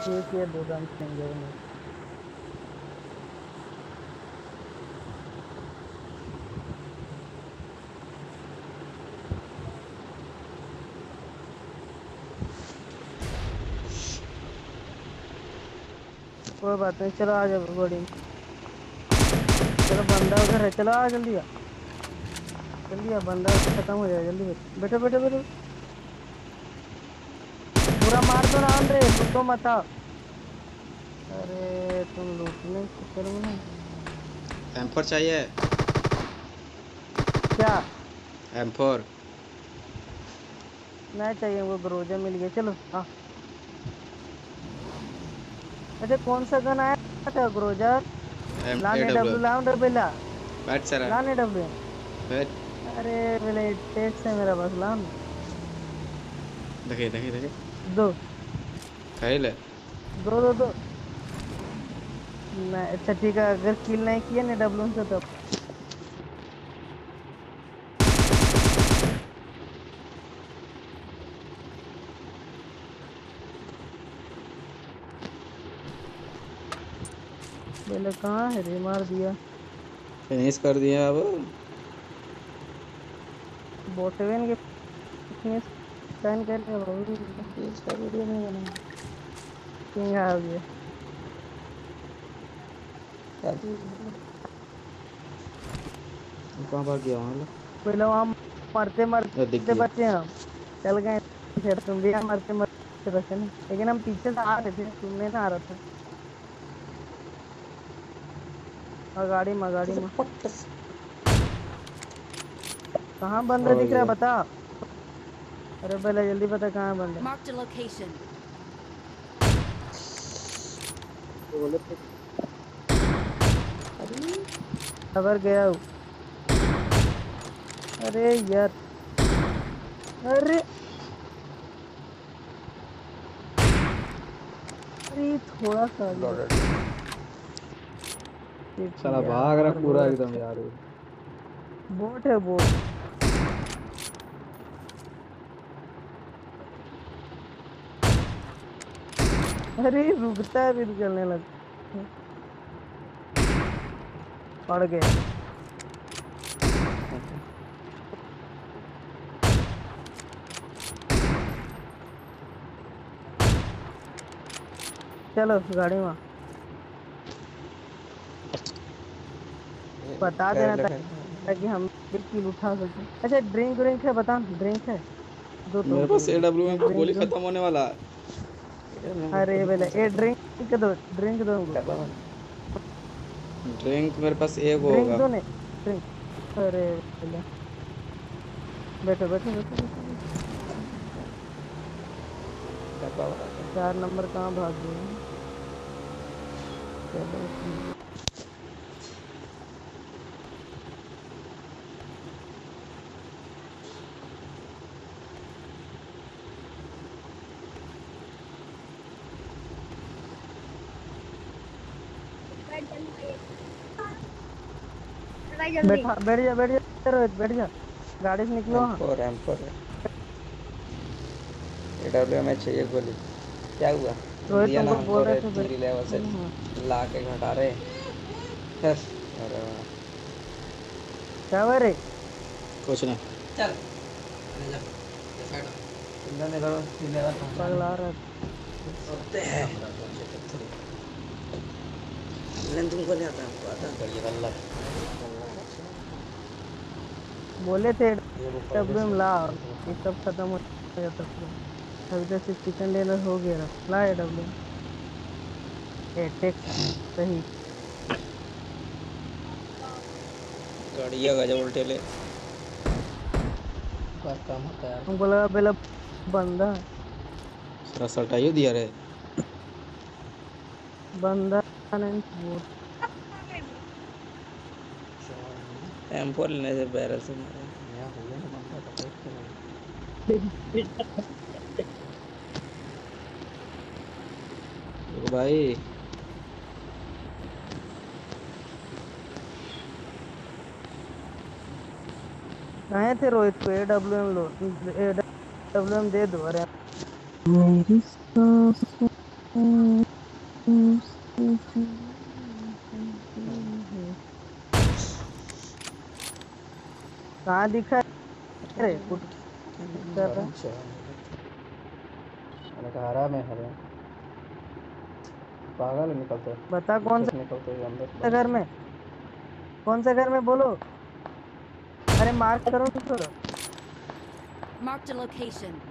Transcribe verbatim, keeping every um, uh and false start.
एक या दो रन देंगे उन्हें। कोई बात नहीं, चलो आ जाओ बॉडी में। चलो बंदा उधर है, चलो आ जल्दी आ जल्दी आ, बंदा खत्म हो जाएगा, जल्दी बैठो बैठो बैठो। पूरा मार दो ना रे, लूटो मत आओ। अरे तुम लूटने के चक्कर में ना। एम फोर चाहिए? क्या? एम फोर नहीं चाहिए, वो ग्रोजा मिल गया, चलो हाँ। अच्छा कौन सा गन आया था ग्रोजर? एम ए लाने डब्ल्यू डब्ल्यू लाउन डबेला। बैठ सरा लाने डब्ल्यू। बैठ। अरे मेरे टेक्स है मेरा पास, लान देखे देखे देखे दो खाइले। दो दो दो। नहीं अच्छा ठीक है, अगर किल नहीं किया ना डब्ल्यू से तो बोले कहाँ है रे, मार दिया। फिनिश कर दिया अब। बोटवेन के फिनिश टर्न कर लिया भाई। इसका वीडियो नहीं बना। किंग आ गया। क्या तू कहाँ भाग गया वहाँ? पहले वहां मरते लो दिख मरते गया। बचे हम, चल गए। फिर तुम भी यहाँ मरते मरते बचे ना, लेकिन हम पीछे से आ रहे थे, तुमने ना आ रहा था। और गाड़ी में गाड़ी में कहाँ बंदा हो दिख रहा है गया। बता। अरे पहले जल्दी बता कहाँ बंदा। Marked a location. बोले तो खबर गया हूँ। अरे यार, अरे अरे थोड़ा सा आगे बता। शिट साला भाग रहा यार पूरा बहुत एकदम अच्छा। यार। बोट है बोट। अरे रुकता है फिर चलने लगता है। पड़ गया। चलो गाड़ी में बता देना ता- ताकि हम भी किल उठा सके। अच्छा ड्रिंक व्रिंक है, बता ड्रिंक है दो मेरे तुमको पास ए डब्ल्यू एक में ड्रिंक गोली दो। खत्म होने वाला। अरे बेले ए ड्रिंक दो, ड्रिंक दो हमको। ड्रिंक मेरे पास एक ड्रिंक होगा। दो ने ड्रिंक। अरे बेले बैठो बैठो बैठो बैठो बैठो। चार नंबर कहाँ भाग गए? चलो ठीक है। बैठा बैठ जा बैठ जा रोहित, बैठ जा, गाड़ी से निकलो एम हाँ। Four M four A W में चाहिए गोली। क्या हुआ? तुम रोहित दिया ना तुमको हमको बोल रहे रे थे तीन लेवल से बैठ। हाँ ला के घटा रहे। फिर अरे वाह। क्या हुआ रे? कुछ नहीं। चल इन्होंने करो तीन लेवल पगला रहा होते हैं। लेकिन तुमको नहीं आता, हमको आता है। ये वाला बोले थे ये वो डब्ल्यू परदेश में है। ला, ये सब खत्म हो जाता पूरा। अभी तो सिर्फ चिकन डिनर हो गया, ला है डब्ल्यू ए टेक्स सही। गाड़िया गजब उल्टे ले बस काम होता है यार। हमको लगा पहले बंदा सारा सटाइयो दिया रे। बंदा नहीं वो। एम फोर लेने से बैरल से मारे यहाँ हो गया ना बंदा तो देख के नहीं। देखो भाई कहे थे रोहित को ए डब्ल्यू एम लो, ए डब्ल्यू एम दे दो। अरे मेरी सांसों कहाँ दिखा अरे रे अरे अरे, कुछ क्या नाम कर रहा वरुण चौहान। मैंने कहा हरा में हरे पागल निकलते बता कौन पीछे से निकलते हुए अंदर सा घर में, कौन सा घर में बोलो। अरे मार्क करो तो छोड़ो। Marked a location.